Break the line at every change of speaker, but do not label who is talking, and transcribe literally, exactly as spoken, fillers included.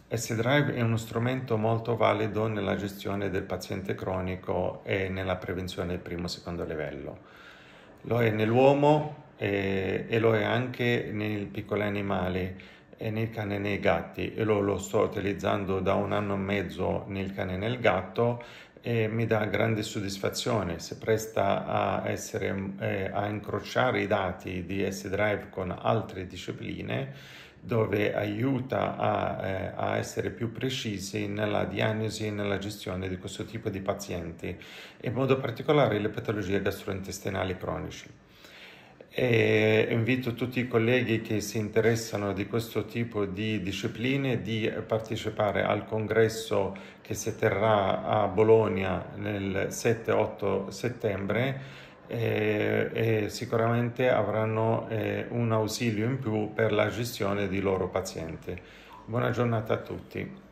S-Drive è uno strumento molto valido nella gestione del paziente cronico e nella prevenzione del primo e secondo livello. Lo è nell'uomo e, e lo è anche nei piccoli animali, e nei cani e nei gatti. E lo, lo sto utilizzando da un anno e mezzo nel cane e nel gatto e mi dà grande soddisfazione. Si presta a, essere, eh, a incrociare i dati di S-Drive con altre discipline, dove aiuta a, eh, a essere più precisi nella diagnosi e nella gestione di questo tipo di pazienti, in modo particolare le patologie gastrointestinali cronici. E invito tutti i colleghi che si interessano di questo tipo di discipline di partecipare al congresso che si terrà a Bologna nel sette otto settembre e, e sicuramente avranno eh, un ausilio in più per la gestione di loro pazienti. Buona giornata a tutti.